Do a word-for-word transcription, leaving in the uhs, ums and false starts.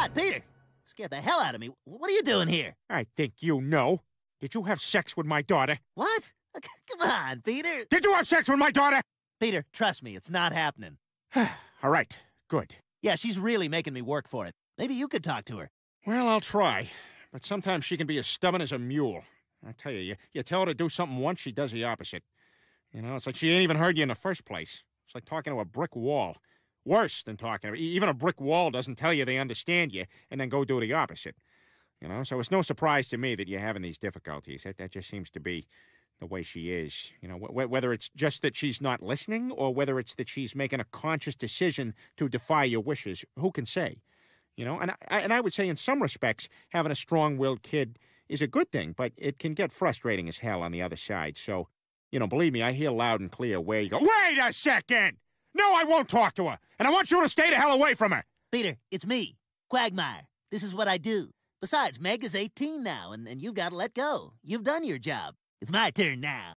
God, Peter! Scared the hell out of me. What are you doing here? I think you know. Did you have sex with my daughter? What? Come on, Peter. Did you have sex with my daughter? Peter, trust me, it's not happening. All right, good. Yeah, she's really making me work for it. Maybe you could talk to her. Well, I'll try. But sometimes she can be as stubborn as a mule. I tell you, you, you tell her to do something once, she does the opposite. You know, it's like she ain't even heard you in the first place. It's like talking to a brick wall. Worse than talking to her. Even a brick wall doesn't tell you they understand you and then go do the opposite. You know, so it's no surprise to me that you're having these difficulties. That, that just seems to be the way she is. You know, wh whether it's just that she's not listening or whether it's that she's making a conscious decision to defy your wishes, who can say? You know, and I, and I would say in some respects, having a strong-willed kid is a good thing, but it can get frustrating as hell on the other side. So, you know, believe me, I hear loud and clear where you go, wait a second! No, I won't talk to her, and I want you to stay the hell away from her! Peter, it's me, Quagmire. This is what I do. Besides, Meg is eighteen now, and, and you've got to let go. You've done your job. It's my turn now.